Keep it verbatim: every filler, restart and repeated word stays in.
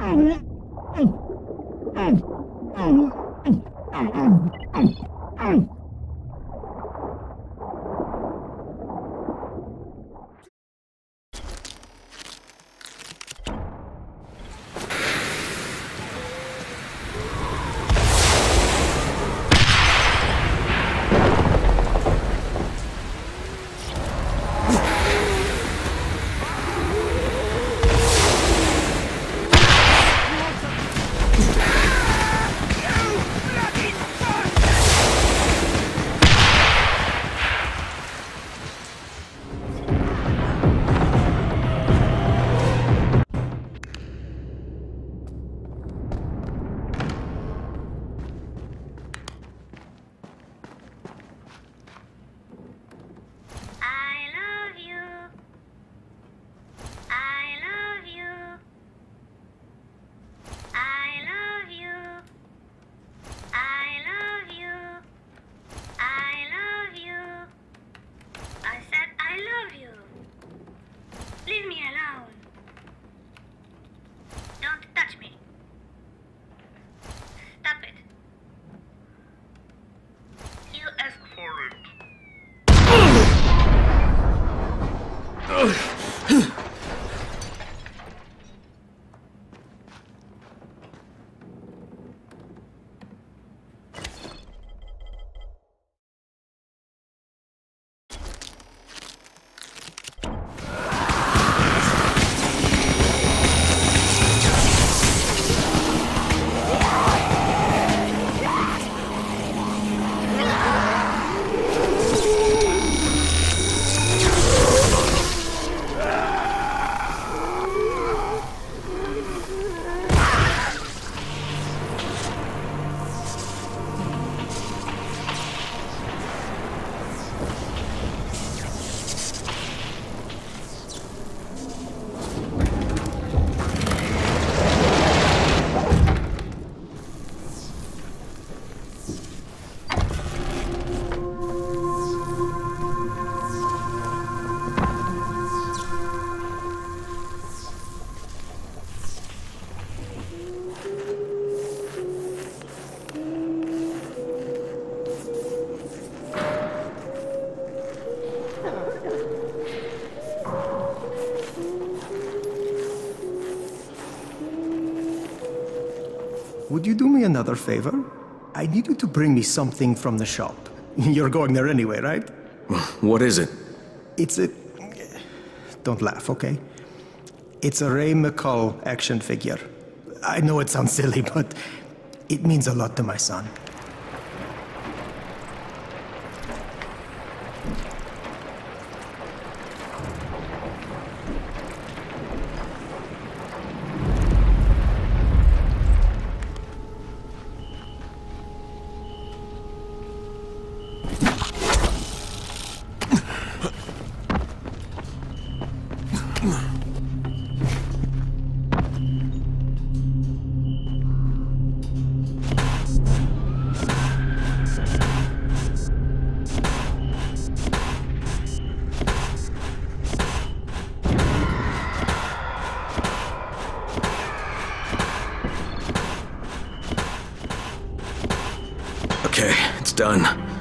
Would you do me another favor? I need you to bring me something from the shop. You're going there anyway, right? What is it? It's a... Don't laugh, okay? It's a Ray McCall action figure. I know it sounds silly, but it means a lot to my son. Okay, it's done.